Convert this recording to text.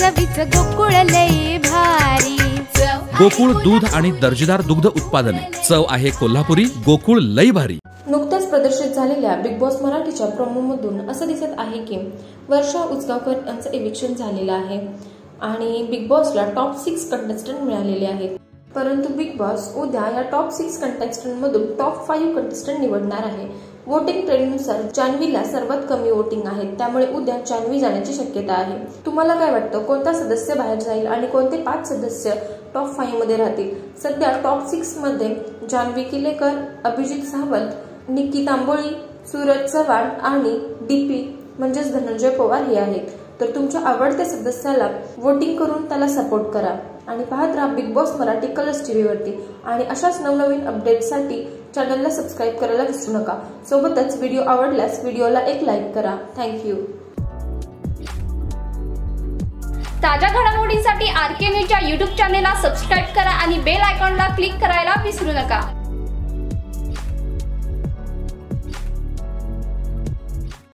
चवीच गोकुळ लई भारी। गोकुळ दूध आणि दर्जेदार दुग्ध उत्पादने, चव आहे कोल्हापुरी, गोकुळ लई भारी। नुकत्याच प्रदर्शित झालेल्या बिग बॉस मराठीच्या प्रोमोमधून असं दिसत आहे की वर्षा उसगावकर यांचं इविक्शन झालेलं आहे आणि बिग बॉसला टॉप 6 कंटेस्टंट मिळालेले आहेत। परंतु बिग बॉस उद्या या टॉप 6 कंटेस्टंट मधून टॉप 5 कंटेस्टंट निवडणार आहे। वोटिंग ट्रेंडनुसार जान्हवीला सर्वात कमी वोटिंग आहे, त्यामुळे उद्या जान्हवी जाण्याची शक्यता आहे। तुम्हाला काय वाटतं, कोणता सदस्य बाहेर जाईल आणि कोणते 5 सदस्य टॉप 5 मध्ये राहतील? सध्या टॉप 6 मध्ये जान्हवी किलेकर, अभिजित सावंत, निक्की तांबोळी, सूरज चव्हाण आणि डीपी म्हणजेच धनंजय पवार हे आहेत। तर तुमच्या आवडत्या सदस्याला वोटिंग करून त्याला सपोर्ट करा आणि पाहत राहा Bigg Boss Marathi Colors TV वरती। आणि अशाच नवनवीन अपडेट्ससाठी चॅनलला सबस्क्राइब करायला विसरू नका। सोबतच व्हिडिओ आवडल्यास व्हिडिओला एक लाईक करा। थँक्यू। ताज्या घडामोडींसाठी आरके न्यूजच्या YouTube चॅनेलला सबस्क्राइब करा आणि बेल आयकॉनला क्लिक करायला विसरू नका।